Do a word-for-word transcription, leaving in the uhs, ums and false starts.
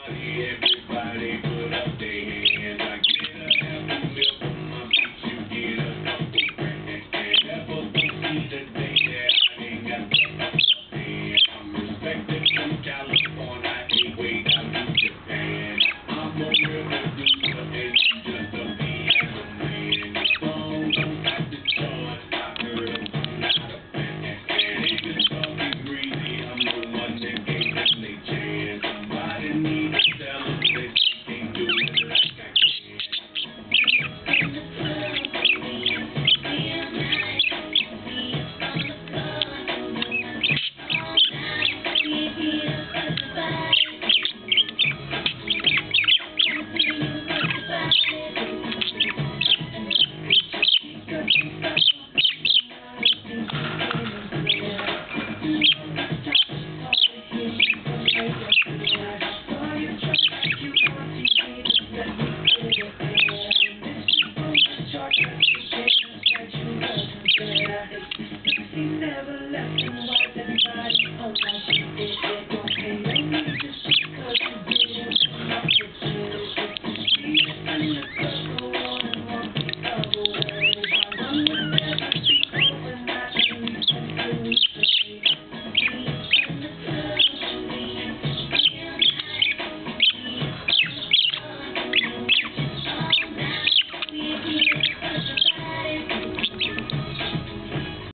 Everybody put up their hands. I get a half a meal for my beats, you get a couple grand. Never gonna see the day that I ain't got the man. I'm respected from California, I ain't way down to Japan. I'm a real producer and you just a piano man. The song don't got the charge, my girl, I'm not a fan. And if it's talking greasy, I'm the one that gave them they chance. Somebody need to tell them that she can't do it like I can. Never